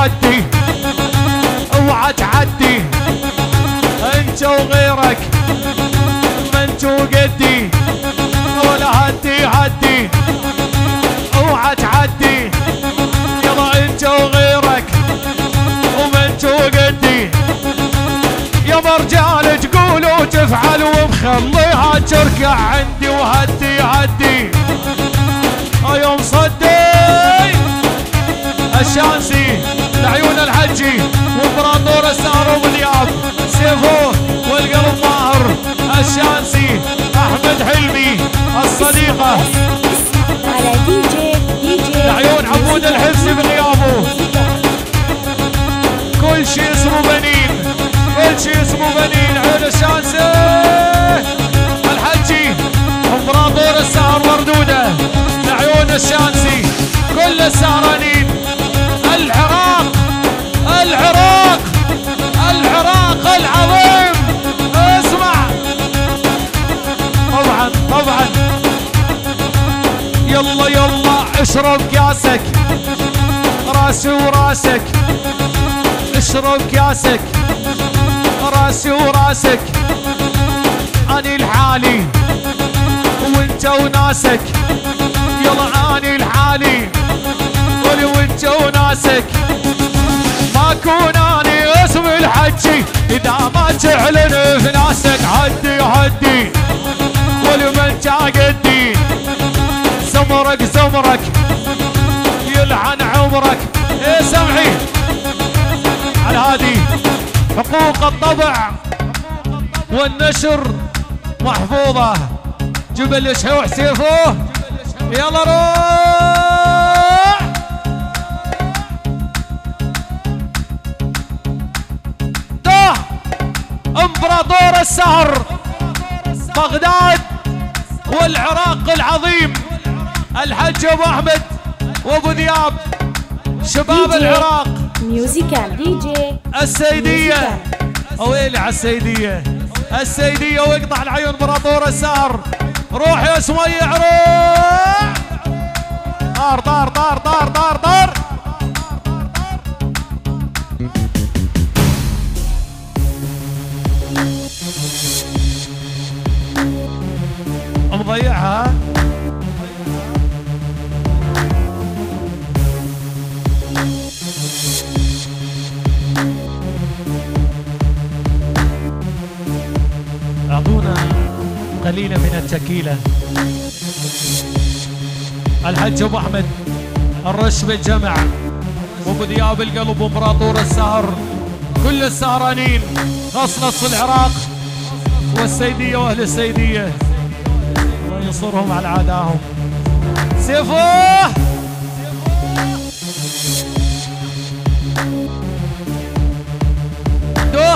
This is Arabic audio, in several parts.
هدي اوعى تعدي انت وغيرك ما انت وقدي ولا هدي هدي اوعى تعدي يلا انت وغيرك وما انت وقدي يا مرجال تقول وتفعل ومخليها تركع عندي وهدي هدي يوم صدي الشانسي لعيون الحجي وامبراطور السهر وبدياب سيفو والقلب ماهر الشانسي احمد حلمي الصديقه على دي جي لعيون عبود الحفزي بغيابه كل شيء اسمه بنين كل شيء اسمه بنين عيون الشانسي الحجي امبراطور السهر مردوده لعيون الشانسي كل السهرانين العراق العراق العراق العظيم اسمع طبعا طبعا يلا يلا اشرب كاسك راسي وراسك اشرب كاسك راسي وراسك اني الحالي وانت وناسك يلا اني الحالي قولي وانت وناسك ما كون اني اسم الحجي اذا ما تعلن في ناسك هدي هدي قولي من قدي زمرك زمرك يلعن عمرك ايه سمعي على هادي حقوق الطبع والنشر محفوظه جبل الشحوح سيفوه يلا روح ده امبراطور السهر بغداد والعراق العظيم الحج ابو احمد وابو ذياب شباب العراق ميوزيكال دي جي السيديه ويلي على السيديه السيديه واقطع العيون امبراطور السهر روح يا سميع روح طار طار طار طار طار طار مضيعها اعطونا قليلا من التكيلة الحج ابو احمد الرش بالجمع وابو ذياب القلب وامبراطور السهر كل السهرانين خاص نص العراق والسيديه واهل السيديه الله ينصرهم على عداهم سيفوه دوح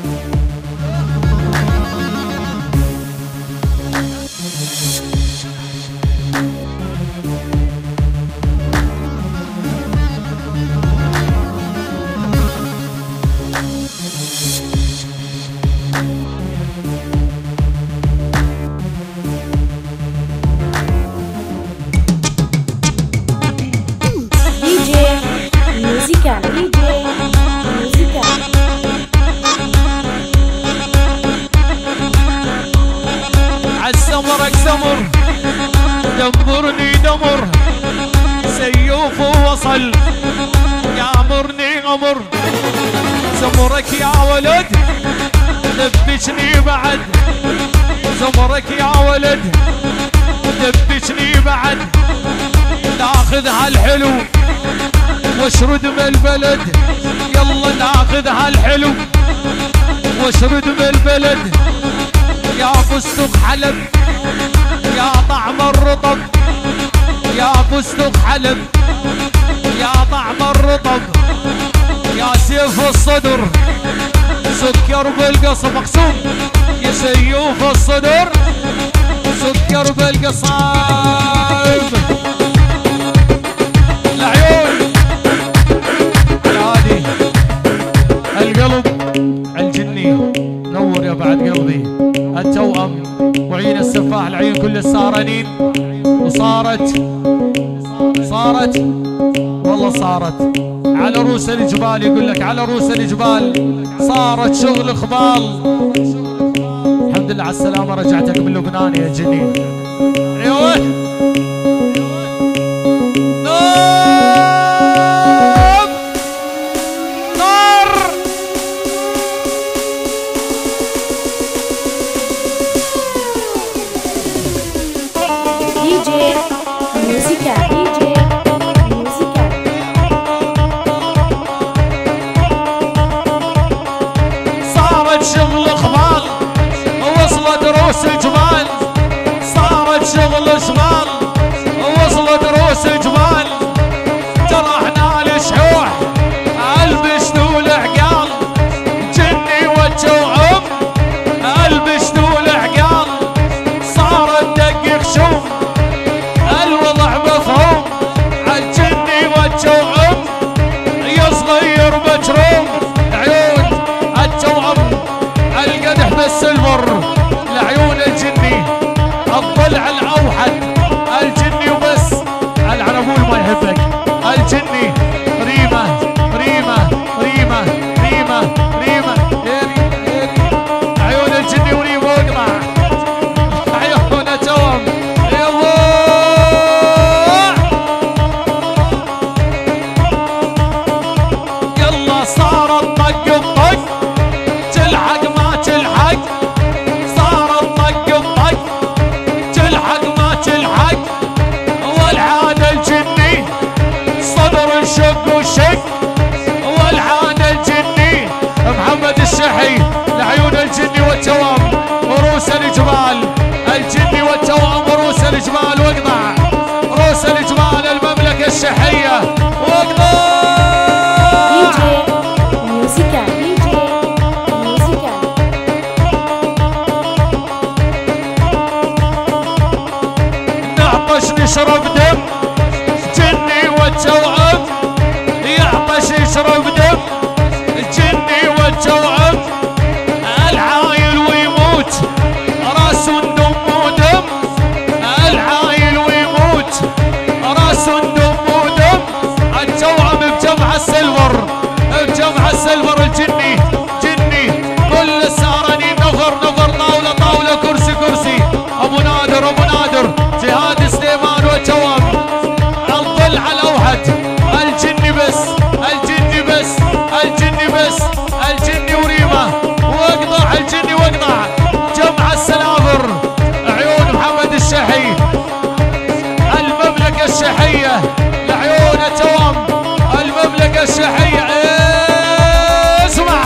عالسمرك سمر دمرني دمر سيوف وصل يامرني امر سمرك يا ولد دبشني بعد سمرك يا ولد دبشني بعد ناخذ هالحلو واشرد من البلد يلا ناخذ هالحلو واشرد من البلد يا فستق حلب يا طعم الرطب يا فستق حلب يا طعم الرطب يا سيف الصدر سكر بالقص مقسوم يا سيوف الصدر سكر بالقصايب العيون العادي القلب الجني نور يا بعد قلبي التوأم وعين السفاح العين كل السهرانين وصارت والله صارت على روس الجبال، يقول لك على روس الجبال صارت شغل خبال. الحمد لله على السلامة، رجعتك من لبنان يا جنين. ايوه نار دي جي ميوزيكا، دي جي ميوزيكا. صارت شغل خبال وصلت روس الجبال، صارت شغل شمال وصلت روس الجبال. جرحنا الشحوح البشت والعقال، جني والجوعم البشت والعقال. صارت دقيق شوم الوضع مفهوم، عالجني والجوعم يا صغير مجروم. عيون الجوعم القدح بالسلفر لعيون الجني، الضلع الاوحد الجني وبس. العنبول ما يحبك الجني. ريمه ريمه ريمه ريمه ريمه عيون الجني وريمه واقطع عيون الجوعم. يلا صارت طق بطق، تلحق ما تلحق. صارت طق بطق، تلحق ما تلحق. والعاد الجني صدر الشق وشق، والعاد الجني محمد الشحي لعيون الجني والتوام وروس الجبال. الجني والتوام وروس الجبال، واقطع روس الجبال المملكة الشحية واقطع. دي جي ميوزيكا، دي جي ميوزيكا. نعطش نشرب دم جني والتوأم، يعطش يشرب دم جني والتوأم. العايل ويموت راس دم ودم، العايل ويموت راس دم ودم. التوأم بجمع السلفر، بجمع السلفر. الجني جني كل السهرانين نفر نفر، طاولة طاولة كرسي كرسي. ابو نادر ابو نادر جهاد سليمان والتوام. الضلع الاوحد الجني بس، الجني بس، الجني بس. الجني وريمه واقطع، الجني واقطع. جمع السلافر عيون محمد الشحي المملكة الشحية لعيون التوام المملكة الشحية. اسمع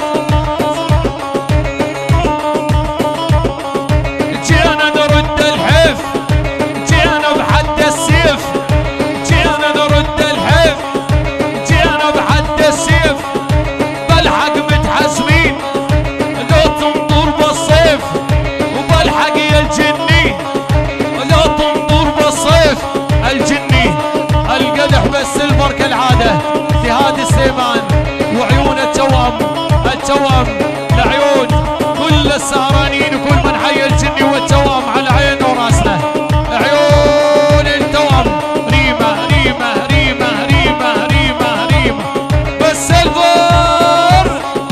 جينا نرد الحيف، جينا بحد السيف، جينا نرد الحيف، جينا بحد السيف. بالحق متحزمين لو تنطر بالصيف، وبالحق يا الجني لو تنطر بالصيف. الجني القدح بالسلفر كالعادة جهاد سليمان وعيون التوام. التوام لعيون كل السهرانين وكل من حي الجني والتوام على عين وراسنا. عيون التوام ريمه ريمه ريمه ريمه ريمه ريمه بالسلفر.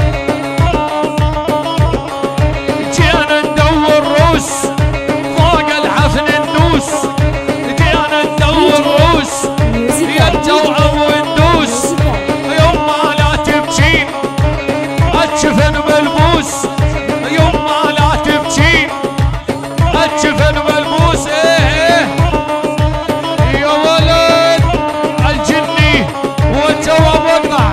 جينا ندور روس فوق الحفن النوس، جينا ندور روس يا التوأم والنوس. يوم ما لا تبجين الجفن ملبوس، يوم ما لا تبجين الجفن ملبوس. ايه يا ولد الجني والتوام واقطع.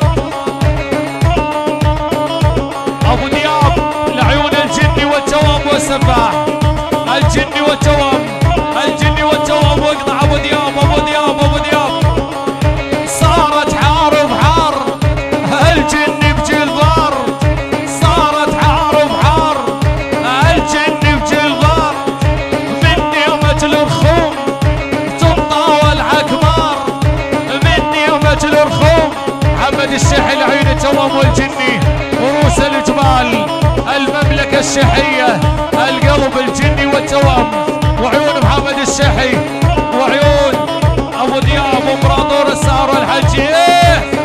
ابو دياب لعيون الجني والتوام والسباح. الجني والتوام، الجني والتوام واقطع. ابو دياب ابو دياب ابو دياب. صارت حار بحار الجني بجلبار، صارت حار بحار الجني بجلبار. من نعمة الرخوم تطاول عكبار، من نعمة الرخوم. محمد الشحي لعيون التوام والجني وروس الجبال المملكة الشحية. القلب الجني والتوام وعيون محمد الشحي وعيون ابو دياب امبراطور السهر والحجي.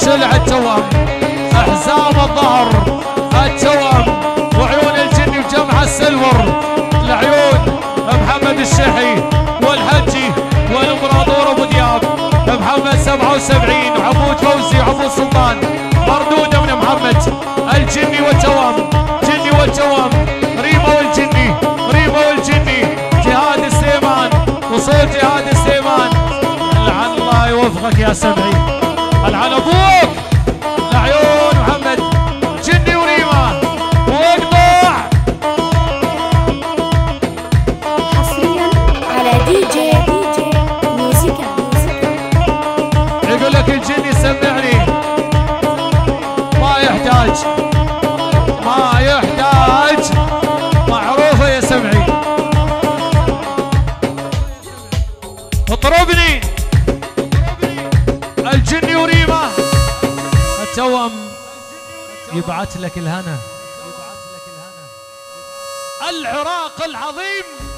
سلع التوأم احزام الظهر التوأم وعيون الجني وجمع السلور العيون محمد الشحي والحجي والامبراطور ابو دياب محمد 77 وعبود فوزي وعبود سلطان مردوده من محمد الجني والتوأم جني والتوأم ريما والجني ريما والجني جهاد السليمان وصوت جهاد السليمان لعن الله يوفقك يا سبعي لعن ابوك لعيون محمد جني وريما واقطع حصريا على دي جي ميوزيكا يقول لك الجني سمعني ما يحتاج ما يحتاج معروفه يا سمعي اطربني الجني وريما التوأم يبعث لك الهنا العراق العظيم